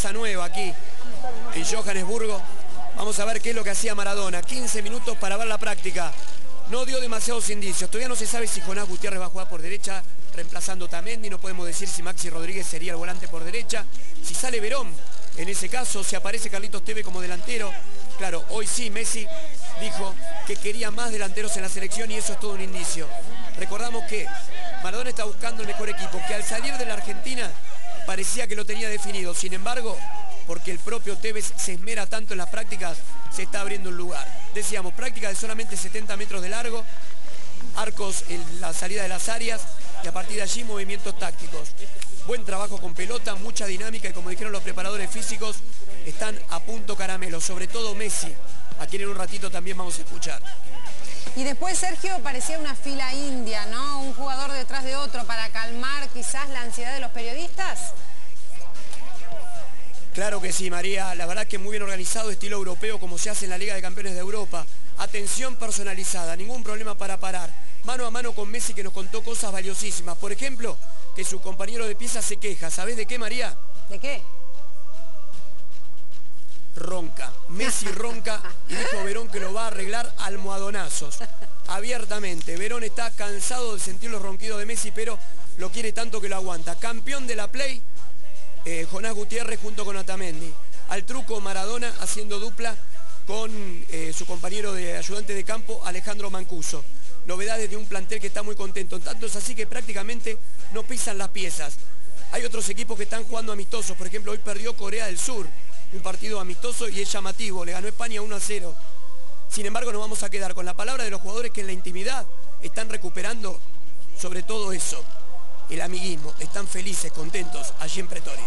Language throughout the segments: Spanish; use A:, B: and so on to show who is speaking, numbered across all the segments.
A: cosa nueva aquí en Johannesburgo. Vamos a ver qué es lo que hacía Maradona. 15 minutos para ver la práctica. No dio demasiados indicios. Todavía no se sabe si Jonás Gutiérrez va a jugar por derecha, reemplazando Tamendi. No podemos decir si Maxi Rodríguez sería el volante por derecha. Si sale Verón, en ese caso, si aparece Carlitos Tevez como delantero. Claro, hoy sí, Messi dijo que quería más delanteros en la selección y eso es todo un indicio. Recordamos que Maradona está buscando el mejor equipo, que al salir de la Argentina parecía que lo tenía definido. Sin embargo, porque el propio Tevez se esmera tanto en las prácticas, se está abriendo un lugar. Decíamos, práctica de solamente 70 metros de largo, arcos en la salida de las áreas y a partir de allí movimientos tácticos. Buen trabajo con pelota, mucha dinámica y como dijeron los preparadores físicos, están a punto caramelo, sobre todo Messi, a quien en un ratito también vamos a escuchar.
B: Y después, Sergio, parecía una fila india, ¿no? Un jugador detrás de otro para calmar quizás la ansiedad de los periodistas.
A: Claro que sí, María. La verdad que muy bien organizado, estilo europeo, como se hace en la Liga de Campeones de Europa. Atención personalizada, ningún problema para parar. Mano a mano con Messi, que nos contó cosas valiosísimas. Por ejemplo, que su compañero de pieza se queja. ¿Sabés de qué, María?
B: ¿De qué?
A: Ronca. Messi ronca y dijo Verón que lo va a arreglar a almohadonazos. Abiertamente. Verón está cansado de sentir los ronquidos de Messi, pero lo quiere tanto que lo aguanta. Campeón de la Play, Jonás Gutiérrez junto con Otamendi. Al truco Maradona haciendo dupla con su compañero de ayudante de campo, Alejandro Mancuso. Novedades de un plantel que está muy contento. Tanto es así que prácticamente no pisan las piezas. Hay otros equipos que están jugando amistosos. Por ejemplo, hoy perdió Corea del Sur. Un partido amistoso y es llamativo. Le ganó España 1-0. Sin embargo, nos vamos a quedar con la palabra de los jugadores que en la intimidad están recuperando sobre todo eso. El amiguismo, están felices, contentos allí en Pretoria.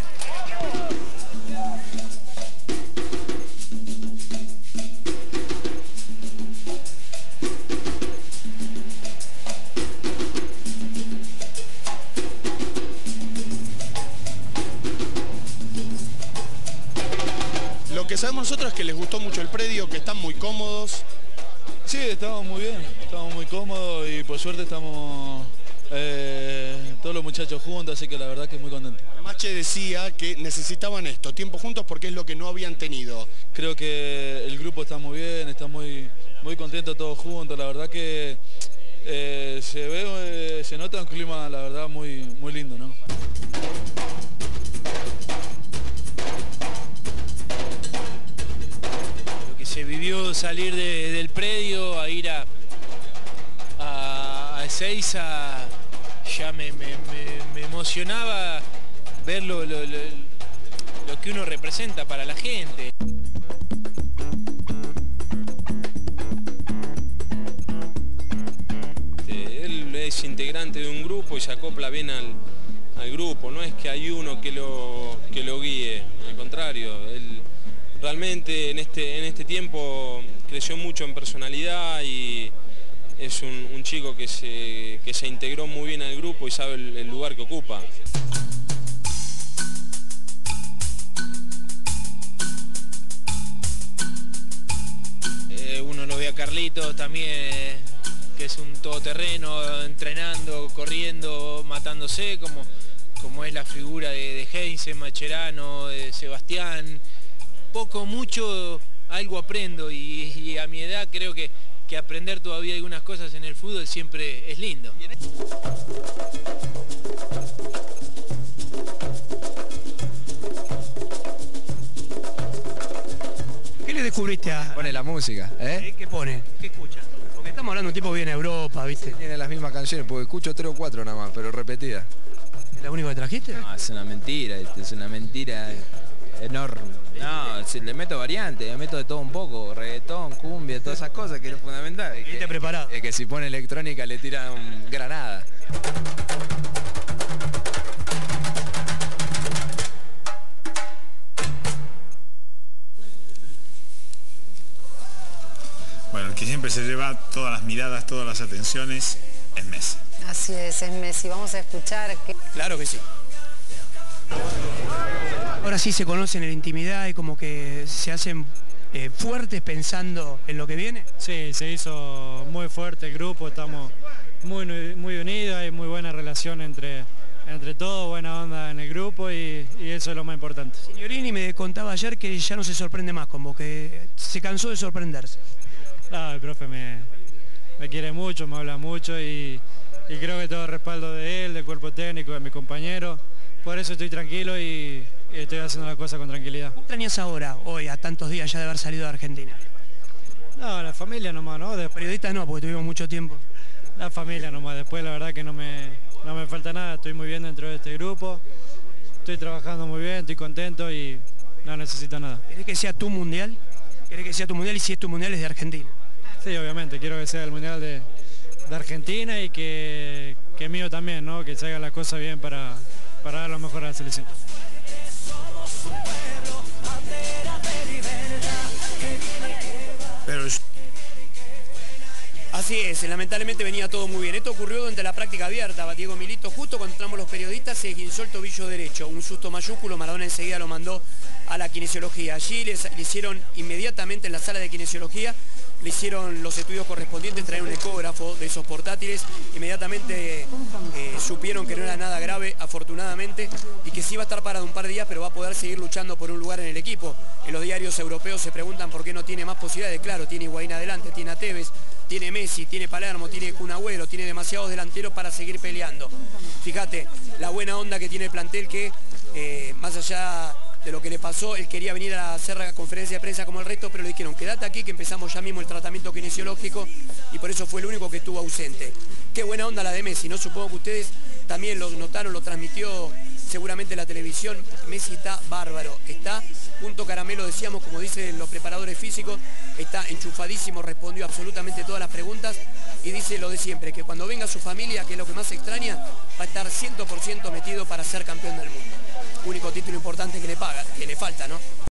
C: Lo que sabemos nosotros es que les gustó mucho el predio, que están muy cómodos.
D: Sí, estamos muy bien, estamos muy cómodos y por suerte estamos todos los muchachos juntos, así que la verdad que muy contento.
C: Mache decía que necesitaban esto, tiempo juntos, porque es lo que no habían tenido.
D: Creo que el grupo está muy bien, está muy contento todos juntos, la verdad que se nota un clima, la verdad, muy lindo, ¿no?
E: Lo que se vivió salir del predio a ir a Ezeiza, ya me emocionaba ver lo que uno representa para la gente. Él es integrante de un grupo y se acopla bien al grupo, no es que hay uno que lo guíe, al contrario, él realmente en este tiempo creció mucho en personalidad y es un chico que se integró muy bien al grupo y sabe el lugar que ocupa. Uno lo ve a Carlitos también, que es un todoterreno, entrenando, corriendo, matándose, como es la figura de Heinze, Mascherano, de Sebastián. Poco, mucho, algo aprendo y a mi edad creo que aprender todavía algunas cosas en el fútbol siempre es lindo.
A: ¿Qué le descubriste a...?
F: Pone la música, ¿eh?
A: ¿Qué pone? ¿Qué escucha? Porque estamos hablando de un tipo que viene a Europa, ¿viste?
F: Tiene las mismas canciones, porque escucho 3 o 4 nada más, pero repetidas.
A: ¿Es la única que trajiste?
F: No, es una mentira enorme. No, si le meto variantes, le meto de todo un poco, reggaetón, cumbia, todas esas cosas que es fundamental.
A: ¿Y te preparado?
F: Es que si pone electrónica le tiran granada.
G: Bueno, el que siempre se lleva todas las miradas, todas las atenciones, es Messi.
B: Así es Messi. Vamos a escuchar que...
A: Claro que sí. Ahora sí se conocen en la intimidad y como que se hacen fuertes pensando en lo que viene.
H: Sí, se hizo muy fuerte el grupo, estamos muy unidos, hay muy buena relación entre entre todos, buena onda en el grupo y eso es lo más importante.
A: Signorini me contaba ayer que ya no se sorprende más con vos, que se cansó de sorprenderse.
H: No, el profe me quiere mucho, me habla mucho y creo que todo el respaldo de él, del cuerpo técnico, de mis compañeros. Por eso estoy tranquilo y estoy haciendo las cosas con tranquilidad.
A: ¿Qué extrañas ahora, hoy, a tantos días ya de haber salido de Argentina?
H: No, la familia nomás, ¿no?
A: Periodistas no, porque tuvimos mucho tiempo.
H: La familia nomás, después la verdad que no me falta nada, estoy muy bien dentro de este grupo, estoy trabajando muy bien, estoy contento y no necesito nada.
A: ¿Querés que sea tu mundial? ¿Querés que sea tu mundial y si es tu mundial es de Argentina?
H: Sí, obviamente, quiero que sea el mundial de Argentina y que mío también, ¿no? Que se hagan las cosas bien para dar lo mejor a la selección.
G: Pero
A: así es, lamentablemente venía todo muy bien. Esto ocurrió durante la práctica abierta. Diego Milito, justo cuando entramos los periodistas, se esguinzó el tobillo derecho. Un susto mayúsculo, Maradona enseguida lo mandó a la kinesiología. Allí le hicieron inmediatamente en la sala de kinesiología, le hicieron los estudios correspondientes, trajeron un ecógrafo de esos portátiles, inmediatamente supieron que no era nada grave, afortunadamente, y que sí va a estar parado un par de días, pero va a poder seguir luchando por un lugar en el equipo. En los diarios europeos se preguntan por qué no tiene más posibilidades. Claro, tiene Higuaín adelante, tiene a Tevez, tiene Messi, tiene Palermo, tiene Kun Agüero, tiene demasiados delanteros para seguir peleando. Fíjate, la buena onda que tiene el plantel que, más allá de lo que le pasó, él quería venir a hacer la conferencia de prensa como el resto, pero le dijeron, quédate aquí que empezamos ya mismo el tratamiento kinesiológico y por eso fue el único que estuvo ausente. Qué buena onda la de Messi, ¿no? Supongo que ustedes también lo notaron, lo transmitió seguramente la televisión. Messi está bárbaro, está punto caramelo, decíamos, como dicen los preparadores físicos, está enchufadísimo, respondió absolutamente todas las preguntas y dice lo de siempre, que cuando venga su familia, que es lo que más extraña, va a estar 100% metido para ser campeón del mundo. Único título importante que le falta, ¿no?